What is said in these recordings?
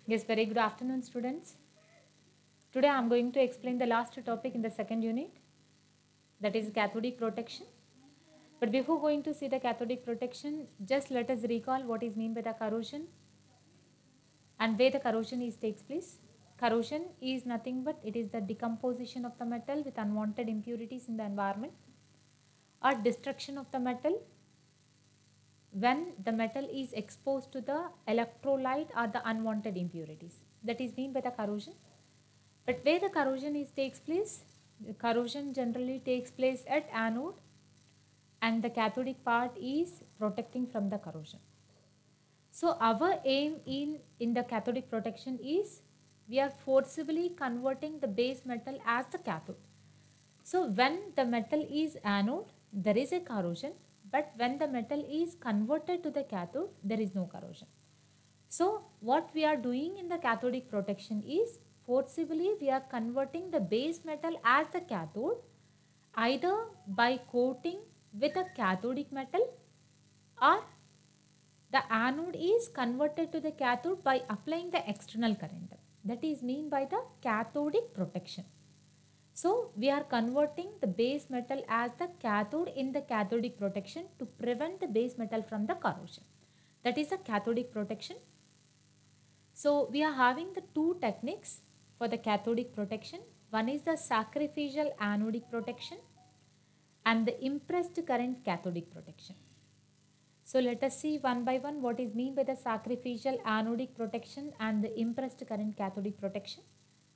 Yes, very good afternoon, students. Today I am going to explain the last topic in the second unit, that is cathodic protection. But before going to see the cathodic protection, just let us recall what is meant by the corrosion and where the corrosion takes place. Corrosion is nothing but it is the decomposition of the metal with unwanted impurities in the environment or destruction of the metal when the metal is exposed to the electrolyte or the unwanted impurities. That is meant by the corrosion. But where the corrosion takes place, the corrosion generally takes place at anode and the cathodic part is protecting from the corrosion. So our aim in the cathodic protection is we are forcibly converting the base metal as the cathode. So when the metal is anode, there is a corrosion, but when the metal is converted to the cathode, there is no corrosion. So what we are doing in the cathodic protection is forcibly we are converting the base metal as the cathode either by coating with a cathodic metal or the anode is converted to the cathode by applying the external current. That is mean by the cathodic protection. So we are converting the base metal as the cathode in the cathodic protection to prevent the base metal from the corrosion. That is the cathodic protection. So we are having the two techniques for the cathodic protection. One is the sacrificial anodic protection and the impressed current cathodic protection. So let us see one by one what is meant by the sacrificial anodic protection and the impressed current cathodic protection.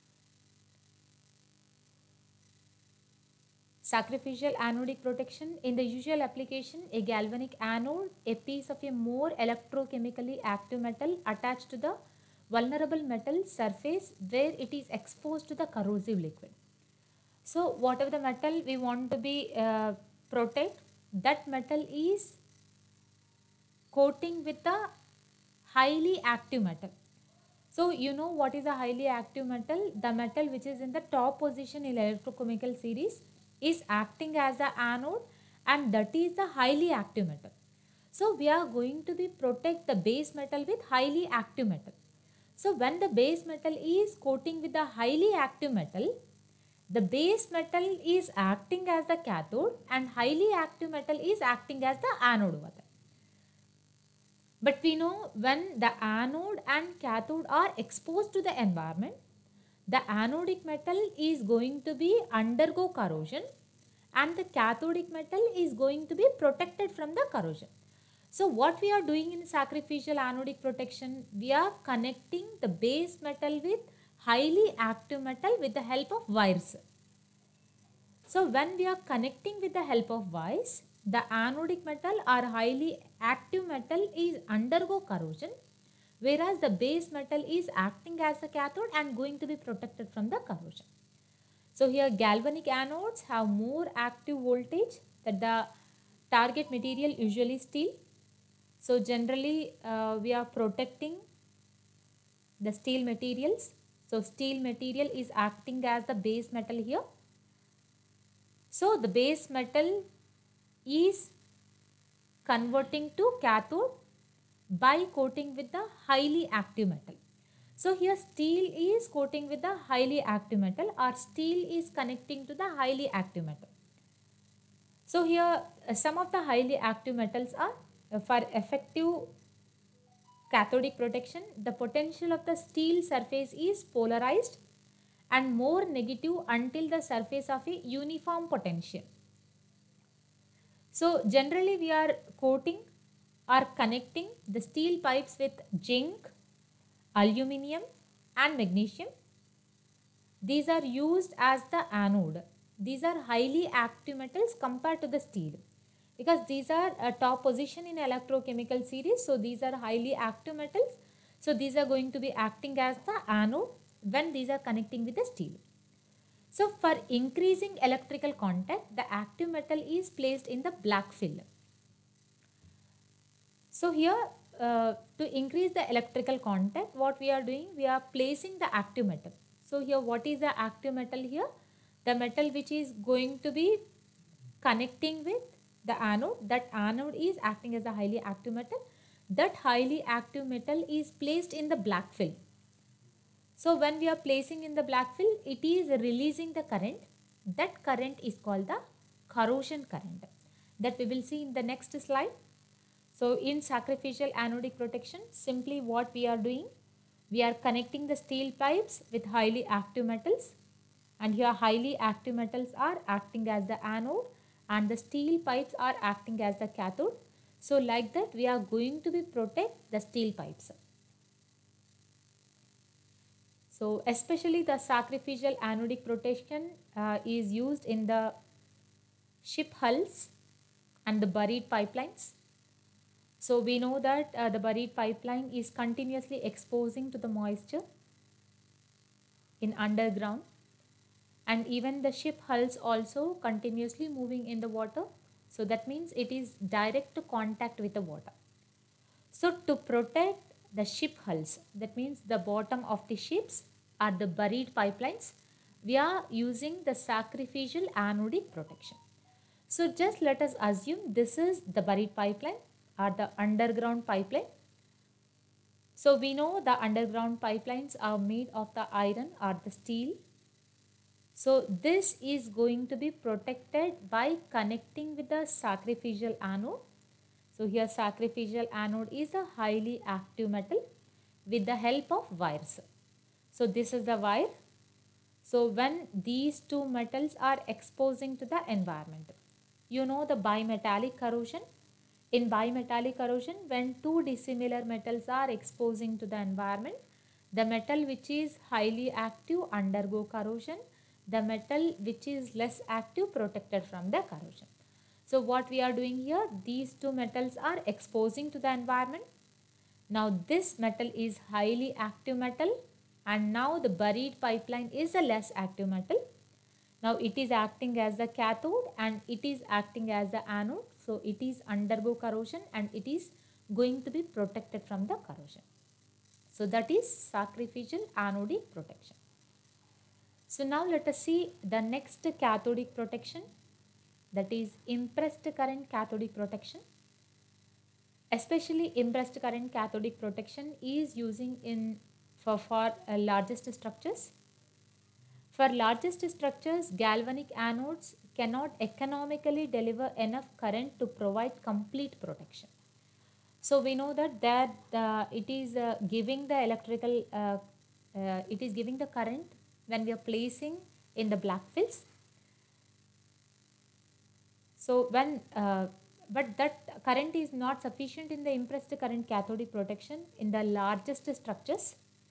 Sacrificial anodic protection, in the usual application, a galvanic anode, a piece of a more electrochemically active metal attached to the vulnerable metal surface where it is exposed to the corrosive liquid. So whatever the metal we want to be protect, that metal is coating with the highly active metal. So you know what is a highly active metal? The metal which is in the top position in electrochemical series is acting as the anode and that is the highly active metal. So we are going to be protect the base metal with highly active metal. So when the base metal is coating with the highly active metal, the base metal is acting as the cathode and highly active metal is acting as the anode over there. But we know when the anode and cathode are exposed to the environment, the anodic metal is going to be undergo corrosion and the cathodic metal is going to be protected from the corrosion. So what we are doing in sacrificial anodic protection, we are connecting the base metal with highly active metal with the help of wires. So when we are connecting with the help of wires, the anodic metal or highly active metal is undergo corrosion, whereas the base metal is acting as a cathode and going to be protected from the corrosion. So here galvanic anodes have more active voltage that the target material usually steel. So generally we are protecting the steel materials. So steel material is acting as the base metal here. So the base metal is converting to cathode by coating with the highly active metal. So here steel is coating with the highly active metal or steel is connecting to the highly active metal. So here some of the highly active metals are for effective cathodic protection, the potential of the steel surface is polarized and more negative until the surface of a uniform potential. So generally we are coating or connecting the steel pipes with zinc, aluminium and magnesium. These are used as the anode. These are highly active metals compared to the steel because these are a top position in electrochemical series. So these are highly active metals. So these are going to be acting as the anode when these are connecting with the steel. So for increasing electrical contact, the active metal is placed in the black film. So here to increase the electrical contact, what we are doing, we are placing the active metal. So here what is the active metal here? The metal which is going to be connecting with the anode, that anode is acting as a highly active metal. That highly active metal is placed in the black film. So when we are placing in the black fill, it is releasing the current. That current is called the corrosion current, that we will see in the next slide. So in sacrificial anodic protection, simply what we are doing, we are connecting the steel pipes with highly active metals, and here highly active metals are acting as the anode and the steel pipes are acting as the cathode. So like that we are going to be protect the steel pipes. So especially the sacrificial anodic protection is used in the ship hulls and the buried pipelines. So we know that the buried pipeline is continuously exposing to the moisture in underground, and even the ship hulls also continuously moving in the water. So that means it is direct contact with the water. So to protect the ship hulls, that means the bottom of the ships are the buried pipelines, we are using the sacrificial anodic protection. So just let us assume this is the buried pipeline or the underground pipeline. So we know the underground pipelines are made of the iron or the steel. So this is going to be protected by connecting with the sacrificial anode. So here sacrificial anode is a highly active metal with the help of wires. So this is the wire. So when these two metals are exposing to the environment, you know the bimetallic corrosion. In bimetallic corrosion, when two dissimilar metals are exposing to the environment, the metal which is highly active undergo corrosion, the metal which is less active protected from the corrosion. So what we are doing here, these two metals are exposing to the environment. Now this metal is highly active metal, and now the buried pipeline is a less active metal. Now it is acting as the cathode and it is acting as the anode. So it is undergo corrosion and it is going to be protected from the corrosion. So that is sacrificial anodic protection. So now let us see the next cathodic protection, that is impressed current cathodic protection. Especially impressed current cathodic protection is using in for largest structures. For largest structures, galvanic anodes cannot economically deliver enough current to provide complete protection. So we know that it is giving the electrical, it is giving the current when we are placing in the black fills. So when, but that current is not sufficient in the impressed current cathodic protection in the largest structures.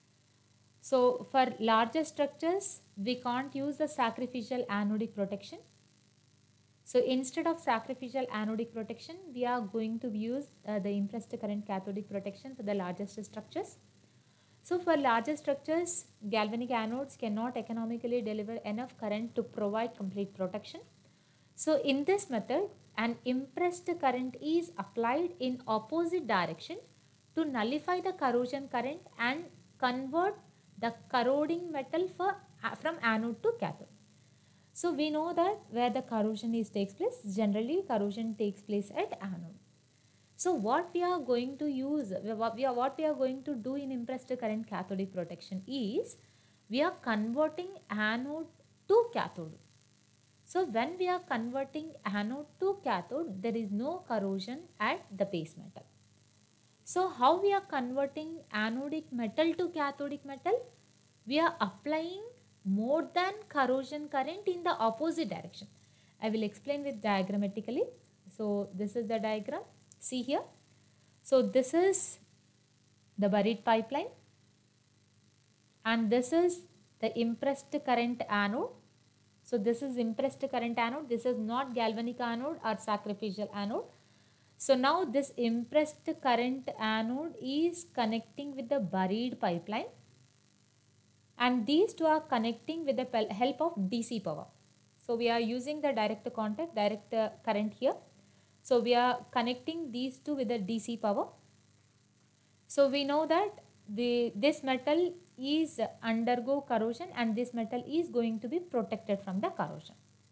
So for larger structures, we can't use the sacrificial anodic protection. So instead of sacrificial anodic protection, we are going to use the impressed current cathodic protection for the largest structures. So for larger structures, galvanic anodes cannot economically deliver enough current to provide complete protection. So in this method, an impressed current is applied in opposite direction to nullify the corrosion current and convert the corroding metal from anode to cathode. So we know that where the corrosion takes place, generally corrosion takes place at anode. So what we are going to use, what we are going to do in impressed current cathodic protection is, we are converting anode to cathode. So when we are converting anode to cathode, there is no corrosion at the base metal. So how we are converting anodic metal to cathodic metal? We are applying more than corrosion current in the opposite direction. I will explain with diagrammatically. So this is the diagram. See here. So this is the buried pipeline and this is the impressed current anode. So this is impressed current anode. This is not galvanic anode or sacrificial anode. So now this impressed current anode is connecting with the buried pipeline, and these two are connecting with the help of DC power. So we are using the direct contact, direct current here. So we are connecting these two with the DC power. So we know that this metal is undergo corrosion and this metal is going to be protected from the corrosion.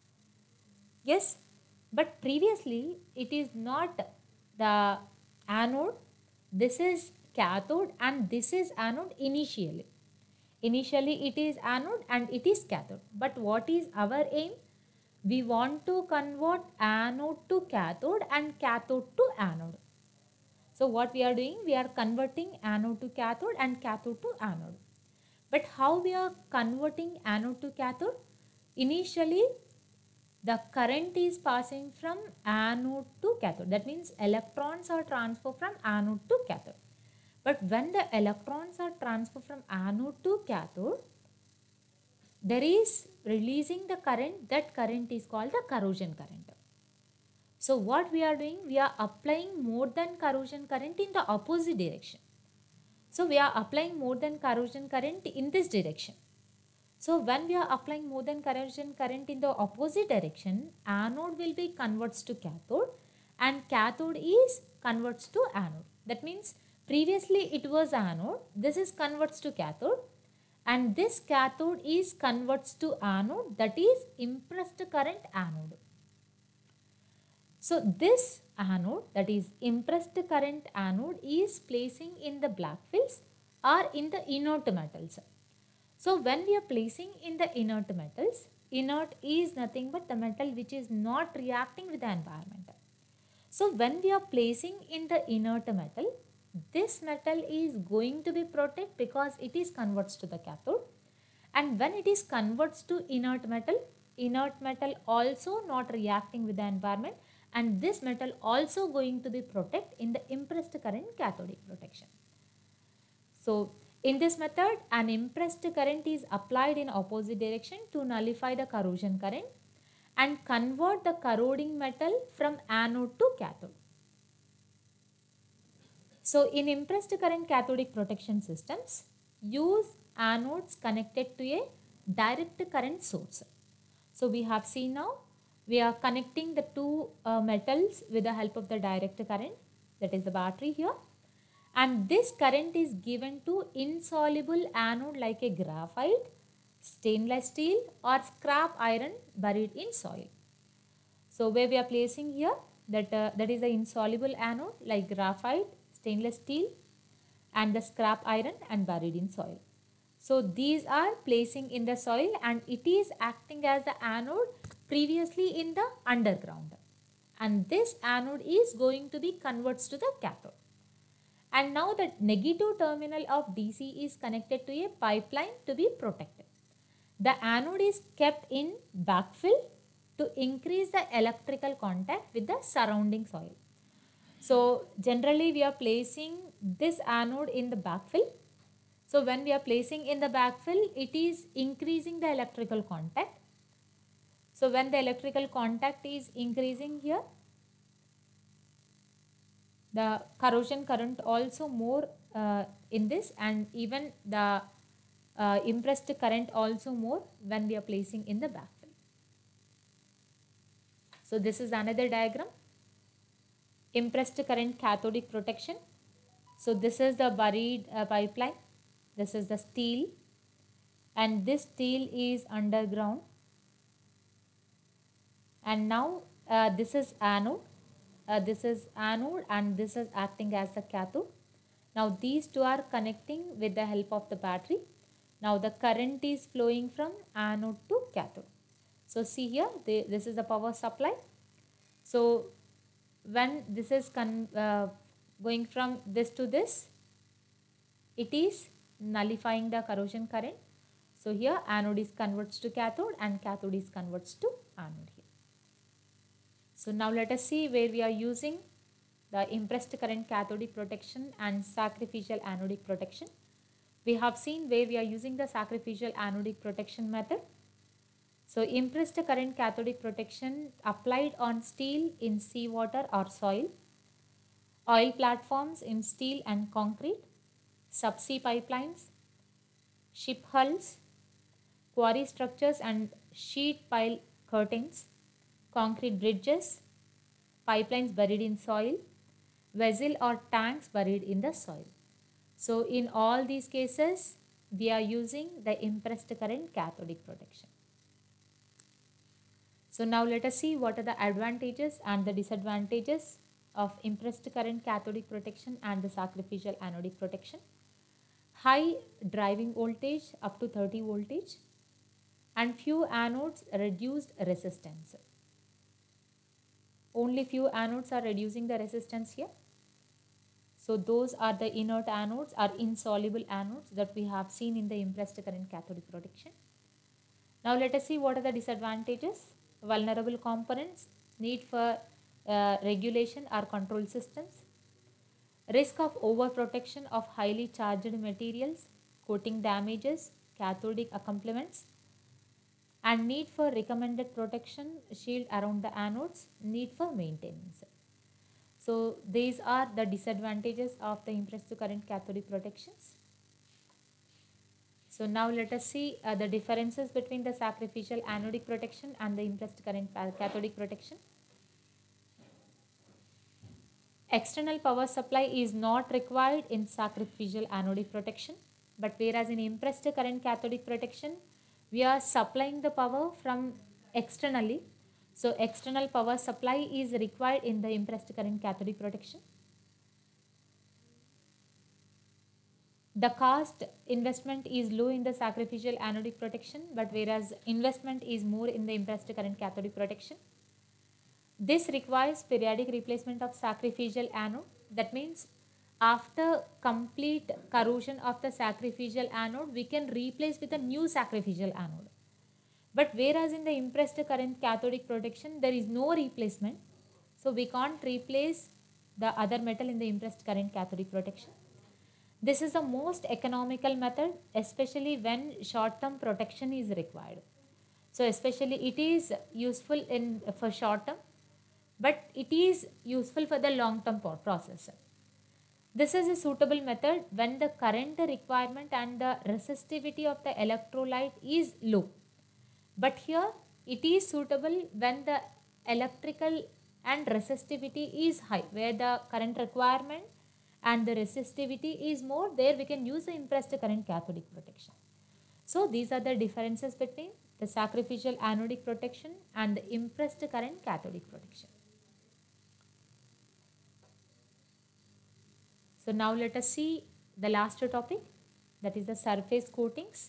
Yes, but previously it is not the anode, this is cathode and this is anode initially. Initially it is anode and it is cathode. But what is our aim? We want to convert anode to cathode and cathode to anode. So what we are doing? We are converting anode to cathode and cathode to anode. But how we are converting anode to cathode? Initially, the current is passing from anode to cathode. That means electrons are transferred from anode to cathode. But when the electrons are transferred from anode to cathode, there is releasing the current. That current is called the corrosion current. So what we are doing? We are applying more than corrosion current in the opposite direction. So we are applying more than corrosion current in this direction. So when we are applying more than corrosion current in the opposite direction, anode will be converts to cathode and cathode is converts to anode. That means previously it was anode, this is converts to cathode, and this cathode is converts to anode, that is impressed current anode. So this anode, that is impressed current anode, is placing in the black films or in the inert metals. So when we are placing in the inert metals, inert is nothing but the metal which is not reacting with the environment. So when we are placing in the inert metal, this metal is going to be protected because it is converts to the cathode. And when it is converts to inert metal also not reacting with the environment, and this metal also going to be protected in the impressed current cathodic protection. So in this method, an impressed current is applied in opposite direction to nullify the corrosion current and convert the corroding metal from anode to cathode. So in impressed current cathodic protection systems, use anodes connected to a direct current source. So we have seen now, we are connecting the two metals with the help of the direct current, that is the battery here. And this current is given to insoluble anode like a graphite, stainless steel or scrap iron buried in soil. So where we are placing here, that is the insoluble anode like graphite, stainless steel and the scrap iron and buried in soil. So these are placing in the soil and it is acting as the anode previously in the underground. And this anode is going to be converts to the cathode. And now the negative terminal of DC is connected to a pipeline to be protected. The anode is kept in backfill to increase the electrical contact with the surrounding soil. So generally we are placing this anode in the backfill. So when we are placing in the backfill, it is increasing the electrical contact. So when the electrical contact is increasing here, the corrosion current also more in this, and even the impressed current also more when we are placing in the backfill. So this is another diagram. Impressed current cathodic protection. So this is the buried pipeline. This is the steel and this steel is underground. And now this is anode. This is anode and this is acting as the cathode. Now these two are connecting with the help of the battery. Now the current is flowing from anode to cathode. So see here, this is the power supply. So when this is going from this to this, it is nullifying the corrosion current. So here anode is converts to cathode and cathode is converts to anode here. So now let us see where we are using the impressed current cathodic protection and sacrificial anodic protection. We have seen where we are using the sacrificial anodic protection method. So impressed current cathodic protection applied on steel in seawater or soil, oil platforms in steel and concrete, subsea pipelines, ship hulls, quarry structures and sheet pile curtains, concrete bridges, pipelines buried in soil, vessel or tanks buried in the soil. So in all these cases, we are using the impressed current cathodic protection. So now let us see what are the advantages and the disadvantages of impressed current cathodic protection and the sacrificial anodic protection. high driving voltage up to 30 voltage, and few anodes reduced resistance. Only few anodes are reducing the resistance here. So those are the inert anodes or insoluble anodes that we have seen in the impressed current cathodic protection. Now let us see what are the disadvantages. Vulnerable components, need for regulation or control systems, risk of overprotection of highly charged materials, coating damages, cathodic accompaniments, and need for recommended protection shield around the anodes, need for maintenance. So these are the disadvantages of the impressed current cathodic protections. So now let us see the differences between the sacrificial anodic protection and the impressed current cathodic protection. External power supply is not required in sacrificial anodic protection, but whereas in impressed current cathodic protection, we are supplying the power from externally. So external power supply is required in the impressed current cathodic protection. The cost investment is low in the sacrificial anodic protection, but whereas investment is more in the impressed current cathodic protection. This requires periodic replacement of sacrificial anode. That means after complete corrosion of the sacrificial anode, we can replace with a new sacrificial anode. But whereas in the impressed current cathodic protection, there is no replacement. So we can't replace the other metal in the impressed current cathodic protection. This is the most economical method, especially when short-term protection is required. So especially it is useful for short-term, but it is useful for the long-term process. This is a suitable method when the current requirement and the resistivity of the electrolyte is low. But here it is suitable when the electrical and resistivity is high, where the current requirement and the resistivity is more. There we can use the impressed current cathodic protection. So these are the differences between the sacrificial anodic protection and the impressed current cathodic protection. So now let us see the last topic, that is the surface coatings.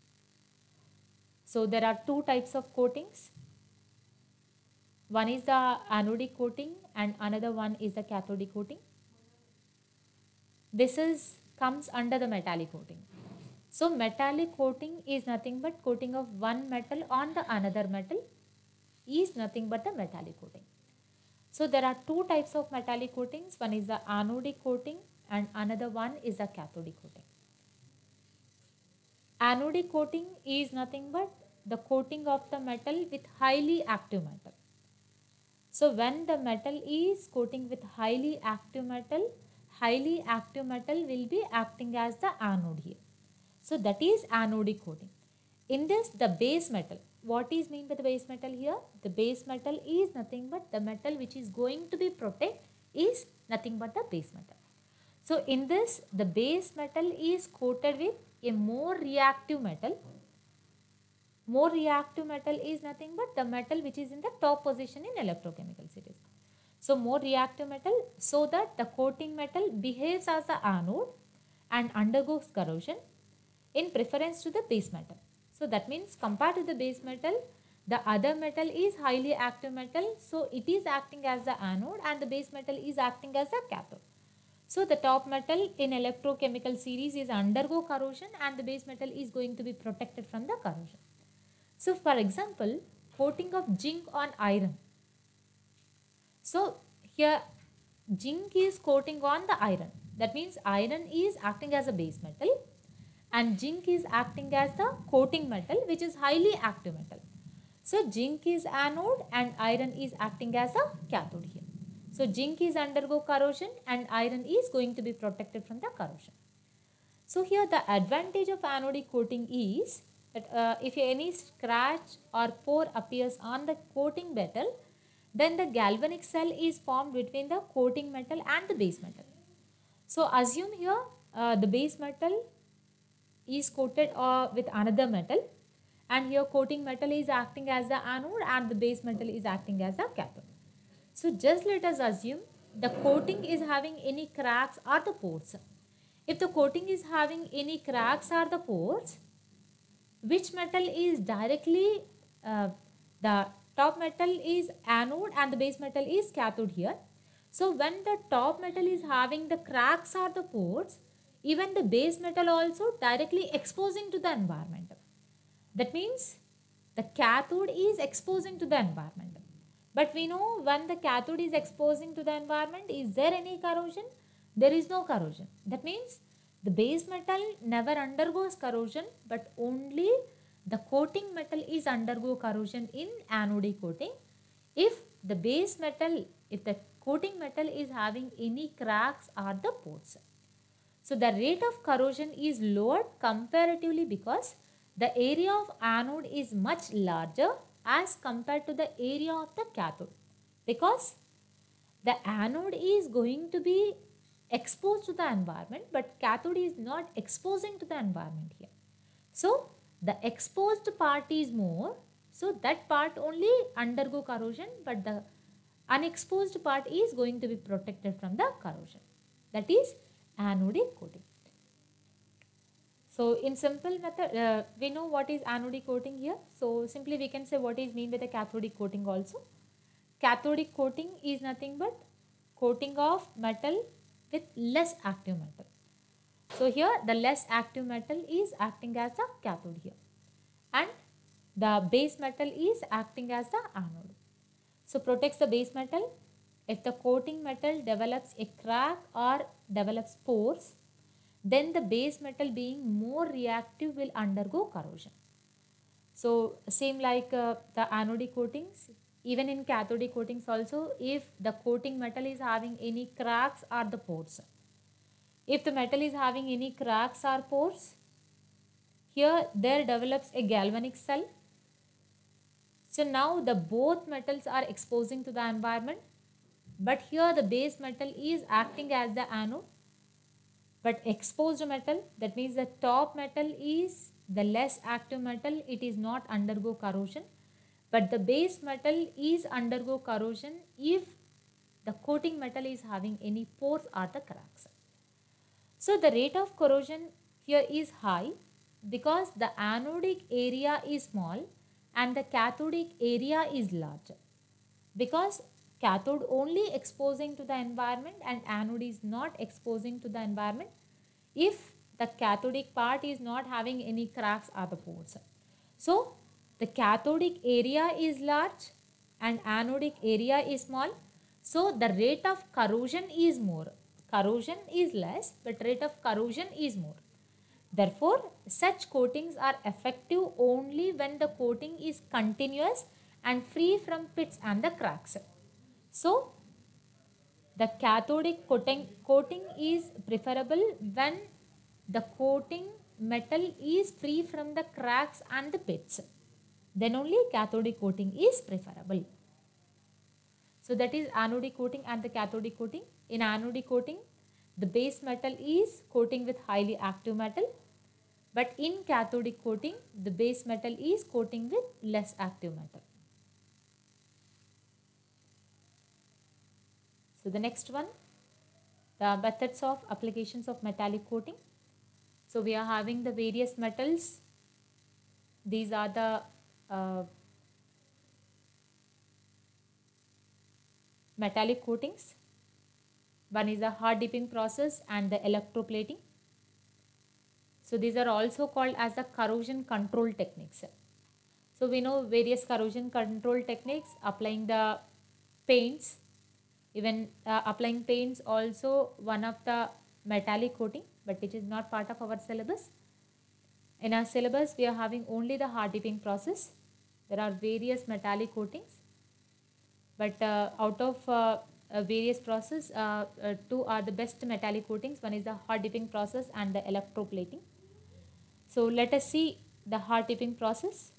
So there are two types of coatings. One is the anodic coating and another one is the cathodic coating. This comes under the metallic coating. So metallic coating is nothing but coating of one metal on the another metal is nothing but the metallic coating. So there are two types of metallic coatings. One is the anodic coating and another one is the cathodic coating. Anodic coating is nothing but the coating of the metal with highly active metal. So when the metal is coating with highly active metal will be acting as the anode here. So that is anodic coating. In this, the base metal, what is meant by the base metal here? The base metal is nothing but the metal which is going to be protected is nothing but the base metal. So in this, the base metal is coated with a more reactive metal. More reactive metal is nothing but the metal which is in the top position in electrochemical series. So more reactive metal, so that the coating metal behaves as the anode and undergoes corrosion in preference to the base metal. So that means compared to the base metal, the other metal is highly active metal. So it is acting as the anode and the base metal is acting as the cathode. So the top metal in electrochemical series is undergo corrosion and the base metal is going to be protected from the corrosion. So for example, coating of zinc on iron. So here zinc is coating on the iron. That means iron is acting as a base metal and zinc is acting as the coating metal which is highly active metal. So zinc is anode and iron is acting as a cathode here. So zinc is undergo corrosion and iron is going to be protected from the corrosion. So here the advantage of anodic coating is that if any scratch or pore appears on the coating metal, then the galvanic cell is formed between the coating metal and the base metal. So assume here the base metal is coated with another metal and here coating metal is acting as the anode and the base metal is acting as the cathode. So just let us assume the coating is having any cracks or the pores. If the coating is having any cracks or the pores, which metal is directly, the top metal is anode and the base metal is cathode here. So when the top metal is having the cracks or the pores, even the base metal also directly exposing to the environment. That means the cathode is exposing to the environment. But we know when the cathode is exposing to the environment, is there any corrosion? There is no corrosion. That means the base metal never undergoes corrosion, but only the coating metal is undergo corrosion in anodic coating. If the base metal, if the coating metal is having any cracks or the pores. So the rate of corrosion is lowered comparatively because the area of anode is much larger as compared to the area of the cathode, because the anode is going to be exposed to the environment, but cathode is not exposing to the environment here. So the exposed part is more, so that part only undergo corrosion, but the unexposed part is going to be protected from the corrosion. That is anodic coating. So in simple method, we know what is anodic coating here. So simply we can say what is mean by the cathodic coating also. Cathodic coating is nothing but coating of metal with less active metal. So here the less active metal is acting as the cathode here, and the base metal is acting as the anode. So protects the base metal. If the coating metal develops a crack or develops pores, then the base metal being more reactive will undergo corrosion. So same like the anodic coatings, even in cathodic coatings also, if the coating metal is having any cracks or the pores. If the metal is having any cracks or pores, here there develops a galvanic cell. So now the both metals are exposing to the environment, but here the base metal is acting as the anode. But exposed metal, that means the top metal is the less active metal, it is not undergo corrosion. But the base metal is undergo corrosion if the coating metal is having any pores or the cracks. So the rate of corrosion here is high because the anodic area is small and the cathodic area is large. Because cathode only exposing to the environment and anode is not exposing to the environment if the cathodic part is not having any cracks or the pores. So the cathodic area is large and anodic area is small. So the rate of corrosion is more. Corrosion is less, but rate of corrosion is more. Therefore, such coatings are effective only when the coating is continuous and free from pits and the cracks. So, the cathodic coating is preferable when the coating metal is free from the cracks and the pits. Then only cathodic coating is preferable. So that is anodic coating and the cathodic coating. In anodic coating, the base metal is coating with highly active metal. But in cathodic coating, the base metal is coating with less active metal. So the next one, the methods of applications of metallic coating. So we are having the various metals. These are the metallic coatings. One is the hard dipping process and the electroplating. So these are also called as the corrosion control techniques. So we know various corrosion control techniques, applying the paints. Even applying paints also one of the metallic coating, but it is not part of our syllabus. In our syllabus, we are having only the hard dipping process. There are various metallic coatings, but out of various process, two are the best metallic coatings. One is the hard dipping process and the electroplating. So let us see the hard dipping process.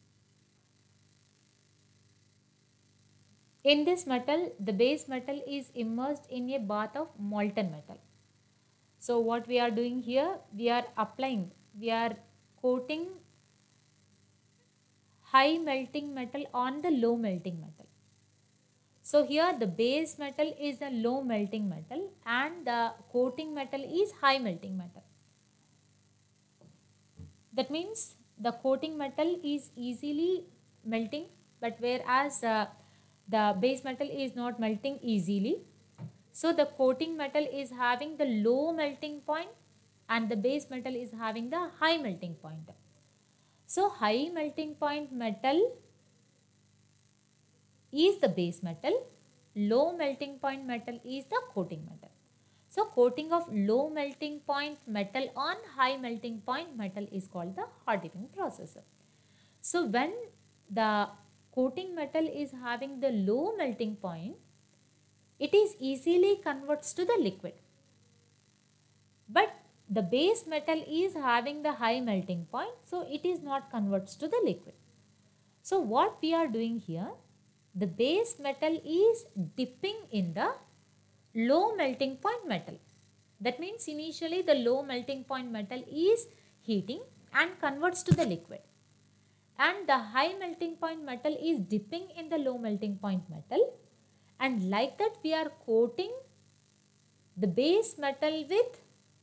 In this metal, the base metal is immersed in a bath of molten metal. So what we are doing here, we are coating high melting metal on the low melting metal. So here the base metal is the low melting metal and the coating metal is high melting metal. That means the coating metal is easily melting, but whereas the base metal is not melting easily. So the coating metal is having the low melting point and the base metal is having the high melting point. So high melting point metal is the base metal, low melting point metal is the coating metal. So coating of low melting point metal on high melting point metal is called the hot dipping process. So when the coating metal is having the low melting point, it is easily converts to the liquid. But the base metal is having the high melting point, so it is not converts to the liquid. So what we are doing here, the base metal is dipping in the low melting point metal. That means initially the low melting point metal is heating and converts to the liquid. And the high melting point metal is dipping in the low melting point metal. And like that we are coating the base metal with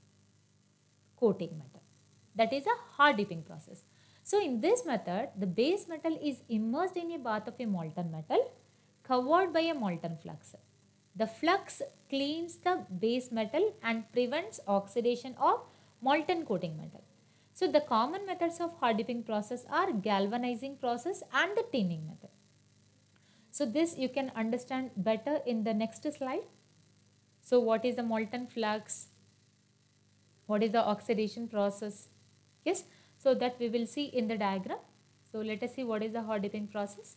coating metal. That is a hard dipping process. So in this method, the base metal is immersed in a bath of a molten metal covered by a molten flux. The flux cleans the base metal and prevents oxidation of molten coating metal. So the common methods of hard dipping process are galvanizing process and the tinning method. So this you can understand better in the next slide. So what is the molten flux? What is the oxidation process? Yes, so that we will see in the diagram. So let us see what is the hard dipping process.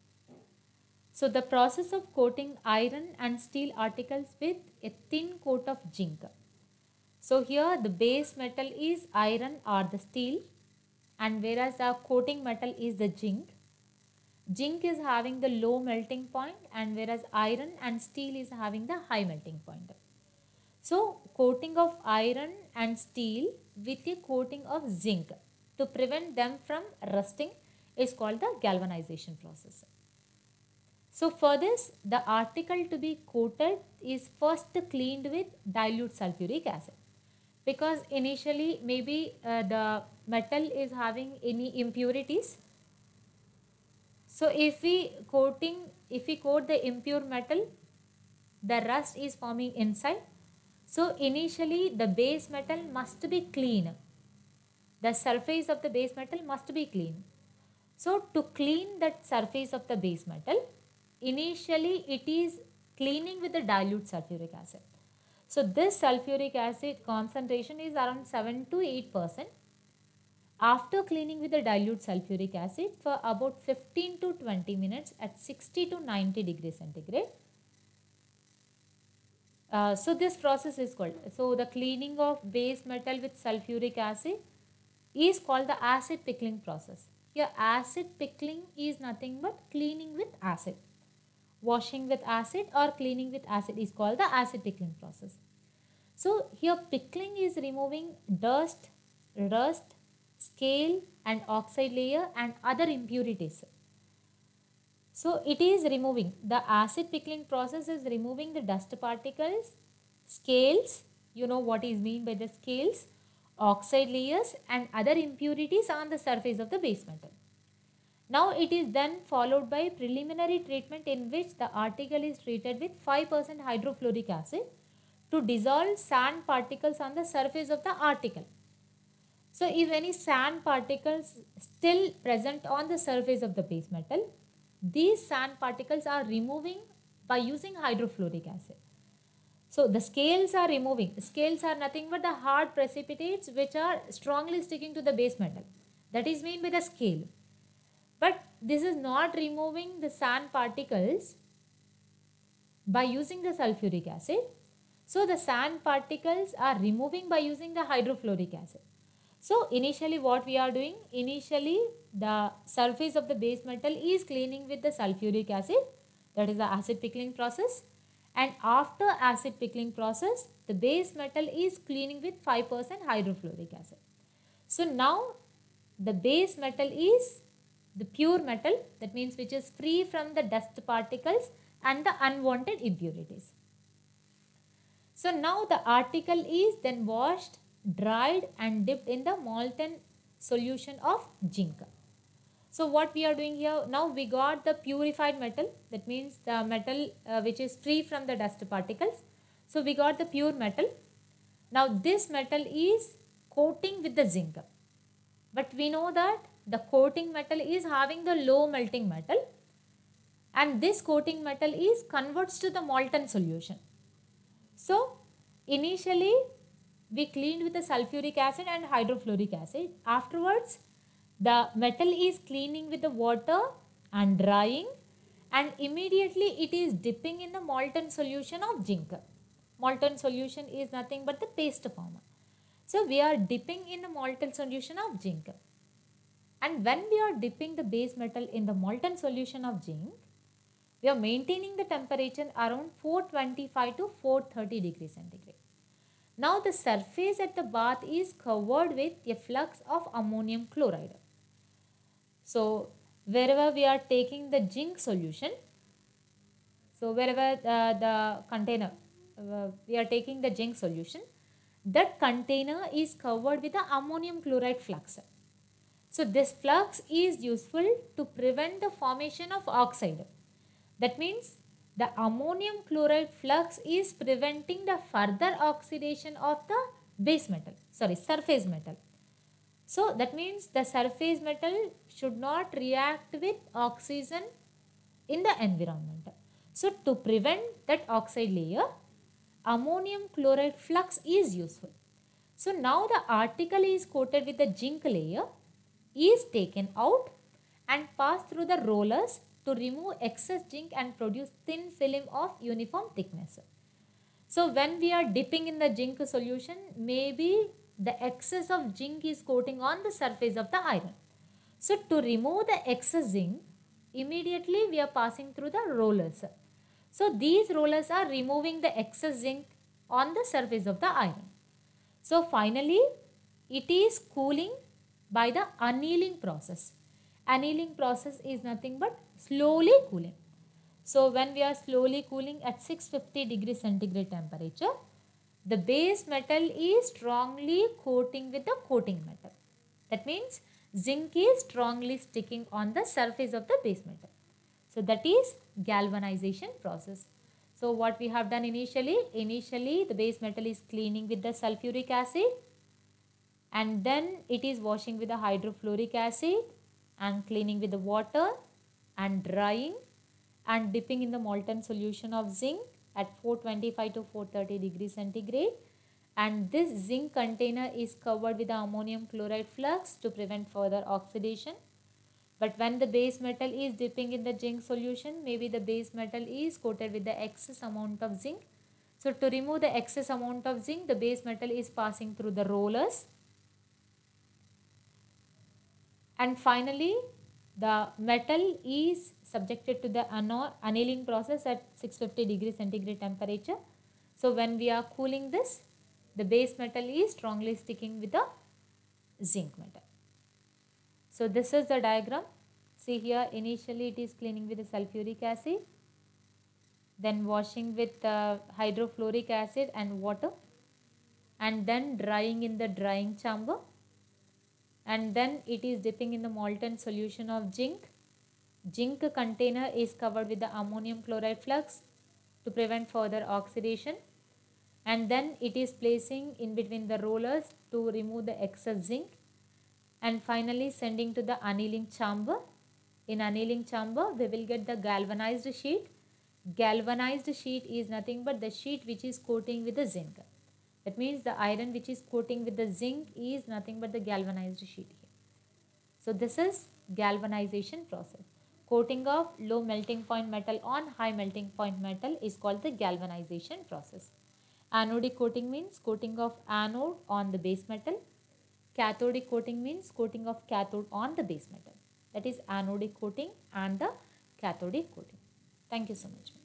So the process of coating iron and steel articles with a thin coat of zinc. So here the base metal is iron or the steel, and whereas the coating metal is the zinc. Zinc is having the low melting point and whereas iron and steel is having the high melting point. So coating of iron and steel with a coating of zinc to prevent them from rusting is called the galvanization process. So for this, the article to be coated is first cleaned with dilute sulfuric acid, because initially maybe the metal is having any impurities. So if we coat the impure metal, the rust is forming inside. So initially the base metal must be clean. The surface of the base metal must be clean. So to clean that surface of the base metal, initially it is cleaning with the dilute sulfuric acid. So this sulfuric acid concentration is around 7 to 8%. After cleaning with the dilute sulfuric acid for about 15 to 20 minutes at 60 to 90 degrees centigrade. So this process is called, so the cleaning of base metal with sulfuric acid is called the acid pickling process. Here acid pickling is nothing but cleaning with acid. Washing with acid or cleaning with acid is called the acid pickling process. So here pickling is removing dust, rust, scale and oxide layer and other impurities. So it is removing, the acid pickling process is removing the dust particles, scales, you know what is mean by the scales, oxide layers and other impurities on the surface of the base metal. Now it is then followed by preliminary treatment in which the article is treated with 5% hydrofluoric acid to dissolve sand particles on the surface of the article. So if any sand particles still present on the surface of the base metal, these sand particles are removing by using hydrofluoric acid. So the scales are removing. Scales are nothing but the hard precipitates which are strongly sticking to the base metal. That is meant by the scale. But this is not removing the sand particles by using the sulfuric acid. So the sand particles are removing by using the hydrofluoric acid. So initially what we are doing, initially the surface of the base metal is cleaning with the sulfuric acid, that is the acid pickling process, and after acid pickling process the base metal is cleaning with 5% hydrofluoric acid. So now the base metal is the pure metal, that means which is free from the dust particles and the unwanted impurities. So now the article is then washed, dried and dipped in the molten solution of zinc. So what we are doing here, now we got the purified metal, that means the metal which is free from the dust particles. So we got the pure metal. Now this metal is coating with the zinc. But we know that the coating metal is having the low melting metal, and this coating metal is converts to the molten solution. So initially we cleaned with the sulfuric acid and hydrofluoric acid. Afterwards the metal is cleaning with the water and drying, and immediately it is dipping in the molten solution of zinc. Molten solution is nothing but the paste form. So we are dipping in the molten solution of zinc. And when we are dipping the base metal in the molten solution of zinc, we are maintaining the temperature around 425 to 430 degrees centigrade. Now the surface at the bath is covered with a flux of ammonium chloride. So wherever we are taking the zinc solution, so wherever the container, we are taking the zinc solution, that container is covered with the ammonium chloride flux. So this flux is useful to prevent the formation of oxide. That means the ammonium chloride flux is preventing the further oxidation of the surface metal. So that means the surface metal should not react with oxygen in the environment. So to prevent that oxide layer, ammonium chloride flux is useful. So now the article is coated with the zinc layer, is taken out and passed through the rollers to remove excess zinc and produce thin film of uniform thickness. So when we are dipping in the zinc solution, maybe the excess of zinc is coating on the surface of the iron. So to remove the excess zinc, immediately we are passing through the rollers. So these rollers are removing the excess zinc on the surface of the iron. So finally it is cooling by the annealing process. Annealing process is nothing but slowly cooling. So when we are slowly cooling at 650 degrees centigrade temperature, the base metal is strongly coating with the coating metal. That means zinc is strongly sticking on the surface of the base metal. So that is galvanization process. So what we have done initially the base metal is cleaning with the sulfuric acid, and then it is washing with the hydrofluoric acid and cleaning with the water and drying and dipping in the molten solution of zinc at 425 to 430 degrees centigrade, and this zinc container is covered with the ammonium chloride flux to prevent further oxidation. But when the base metal is dipping in the zinc solution, maybe the base metal is coated with the excess amount of zinc. So to remove the excess amount of zinc, the base metal is passing through the rollers. And finally, the metal is subjected to the annealing process at 650 degrees centigrade temperature. So when we are cooling this, the base metal is strongly sticking with the zinc metal. So this is the diagram. See here, initially it is cleaning with the sulfuric acid, then washing with hydrofluoric acid and water, and then drying in the drying chamber, and then it is dipping in the molten solution of zinc. Zinc container is covered with the ammonium chloride flux to prevent further oxidation, and then it is placing in between the rollers to remove the excess zinc, and finally sending to the annealing chamber. In annealing chamber, we will get the galvanized sheet. Galvanized sheet is nothing but the sheet which is coating with the zinc. That means the iron which is coating with the zinc is nothing but the galvanized sheet here. So this is galvanization process. Coating of low melting point metal on high melting point metal is called the galvanization process. Anodic coating means coating of anode on the base metal. Cathodic coating means coating of cathode on the base metal. That is anodic coating and the cathodic coating. Thank you so much.